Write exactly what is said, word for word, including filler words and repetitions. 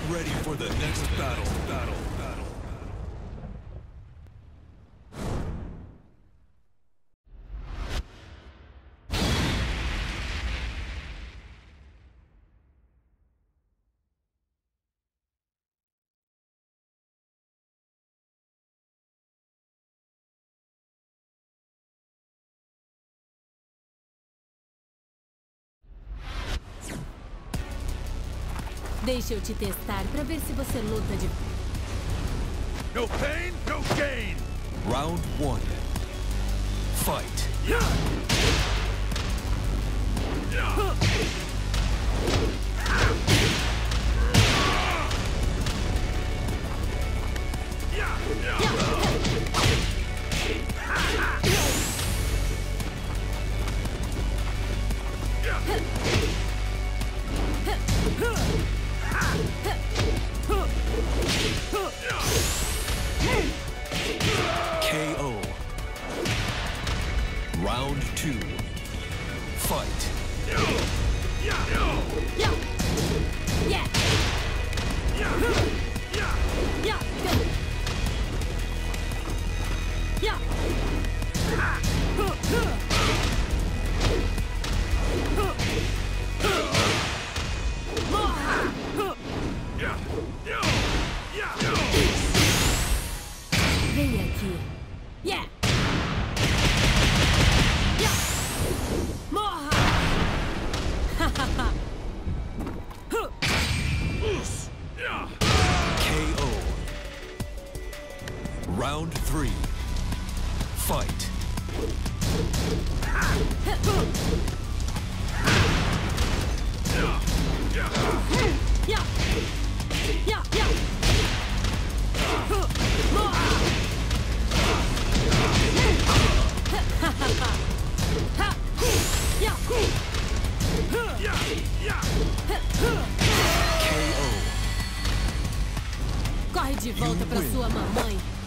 ready for the next battle. Battle. Battle. Deixa eu te testar pra ver se você luta de... No pain, no gain. Round one. Fight. Yeah. Yeah. K O. Round two. Fight. Yeah. Yeah. Yeah. Yeah. Vem aqui. Yeah. Yeah. Morra. K O. Round three. Fight. Yeah. Yeah. Yeah. Corre de volta pra sua mamãe.